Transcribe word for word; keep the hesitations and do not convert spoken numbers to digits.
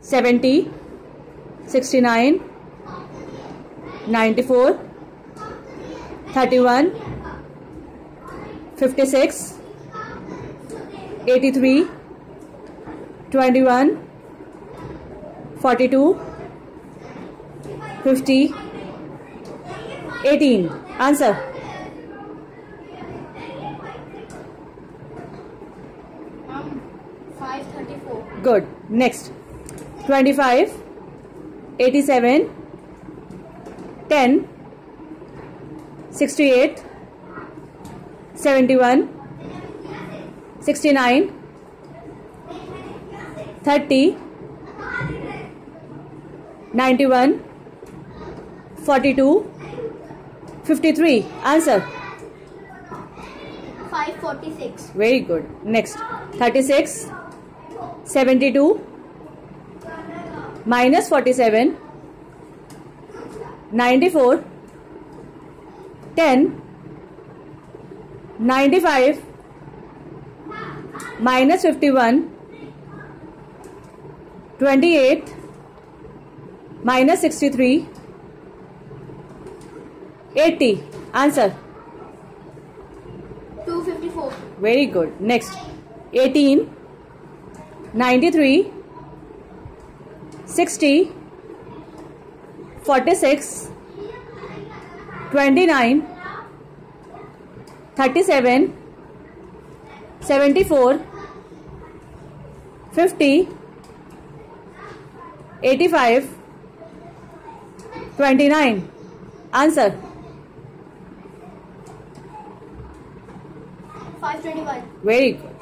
seventy, sixty-nine, ninety-four, thirty-one, fifty-six, eighty-three, twenty-one, forty-two, fifty, eighteen. Answer. Um, five thirty-four. Good. Next. twenty-five, eighty-seven, ten, sixty-eight, seventy-one, sixty-nine, thirty, ninety-one, forty-two, fifty-three. Answer. five forty-six. Very good. Next. thirty-six, seventy-two, minus forty-seven, ninety-four, ten, ninety-five, minus fifty-one, twenty-eight, minus sixty-three, eighty. Answer. two fifty-four. Very good. Next. eighteen, ninety-three, sixty, forty-six, twenty-nine, thirty-seven, seventy-four, fifty, eighty-five, twenty-nine. Answer. five twenty-one. Very good.